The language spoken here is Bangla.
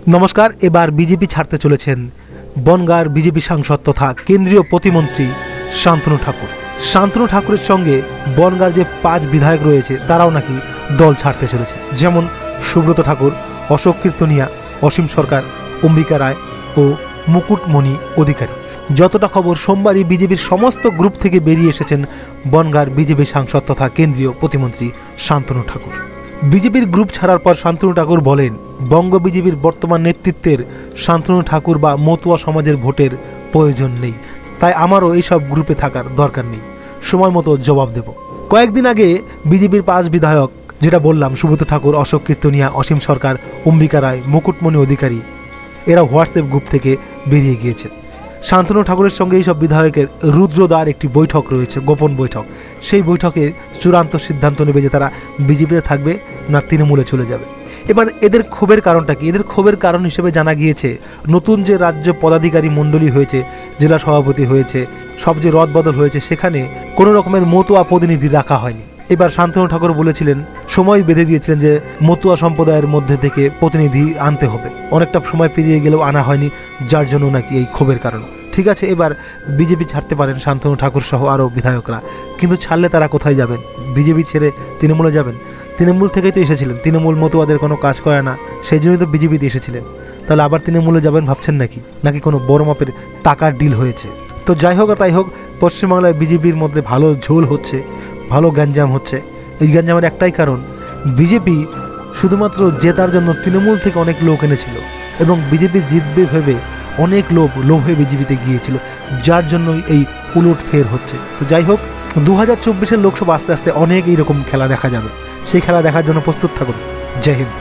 নমস্কার। এবার বিজেপি ছাড়তে চলেছেন বনগাঁর বিজেপি সাংসদ তথা কেন্দ্রীয় প্রতিমন্ত্রী শান্তনু ঠাকুর। শান্তনু ঠাকুরের সঙ্গে বনগাঁর যে 5 বিধায়ক রয়েছে তারাও নাকি দল ছাড়তে চলেছে, যেমন সুব্রত ঠাকুর, অশোক কীর্তনিয়া, অসীম সরকার, অম্বিকা রায় ও মুকুটমণি অধিকারী। যতটা খবর, সোমবারই বিজেপির সমস্ত গ্রুপ থেকে বেরিয়ে এসেছেন বনগাঁর বিজেপি সাংসদ তথা কেন্দ্রীয় প্রতিমন্ত্রী শান্তনু ঠাকুর। বিজেপির গ্রুপ ছাড়ার পর শান্তনু ঠাকুর বলেন, বঙ্গ বিজেপির বর্তমান নেতৃত্বের শান্তনু ঠাকুর বা মতুয়া সমাজের ভোটের প্রয়োজন নেই, তাই আমারও এইসব গ্রুপে থাকার দরকার নেই, সময় মতো জবাব দেব। কয়েকদিন আগে বিজেপির 5 বিধায়ক, যেটা বললাম, সুব্রত ঠাকুর, অশোক কীর্তনিয়া, অসীম সরকার, অম্বিকা রায়, মুকুটমণি অধিকারী, এরা হোয়াটসঅ্যাপ গ্রুপ থেকে বেরিয়ে গিয়েছেন। শান্তনু ঠাকুরের সঙ্গে এইসব বিধায়কের রুদ্রদ্বার একটি বৈঠক রয়েছে, গোপন বৈঠক। সেই বৈঠকে চূড়ান্ত সিদ্ধান্ত নেবে যে তারা বিজেপিতে থাকবে না তৃণমূলে চলে যাবে। এবার এদের ক্ষোভের কারণটা কি? এদের ক্ষোভের কারণ হিসেবে জানা গিয়েছে, নতুন যে রাজ্য পদাধিকারী মণ্ডলী হয়েছে, জেলা সভাপতি হয়েছে, সব যে রদবদল হয়েছে, সেখানে কোনো রকমের মতুয়া প্রতিনিধি রাখা হয়নি। এবার শান্তনু ঠাকুর বলেছিলেন, সময় বেঁধে দিয়েছিলেন যে মতুয়া সম্প্রদায়ের মধ্যে থেকে প্রতিনিধি আনতে হবে। অনেকটা সময় পেরিয়ে গেলেও আনা হয়নি, যার জন্য নাকি এই ক্ষোভের কারণ। ঠিক আছে, এবার বিজেপি ছাড়তে পারেন শান্তনু ঠাকুর সহ আরও বিধায়করা, কিন্তু ছাড়লে তারা কোথায় যাবেন? বিজেপি ছেড়ে তৃণমূলে যাবেন? তৃণমূল থেকেই তো এসেছিলেন, তৃণমূল মতুয়াদের কোনো কাজ করে না, সেই জন্যই তো বিজেপিতে এসেছিলেন। তাহলে আবার তৃণমূলে যাবেন ভাবছেন নাকি কোনো বড় মাপের টাকার ডিল হয়েছে? তো যাই হোক আর তাই হোক, পশ্চিমবাংলায় বিজেপির মধ্যে ভালো ঝোল হচ্ছে, ভালো গ্যাঞ্জাম হচ্ছে। এই গ্যাঞ্জামের একটাই কারণ, বিজেপি শুধুমাত্র জেতার জন্য তৃণমূল থেকে অনেক লোক এনেছিল এবং বিজেপি জিতবে ভেবে অনেক লোভে বিজেপিতে গিয়েছিল, যার জন্যই এই উলট ফের হচ্ছে। তো যাই হোক, 2024-এর লোকসভা আস্তে আস্তে অনেক এইরকম খেলা দেখা যাবে। সেই খেলা দেখার জন্য প্রস্তুত থাকুন। জয় হিন্দ।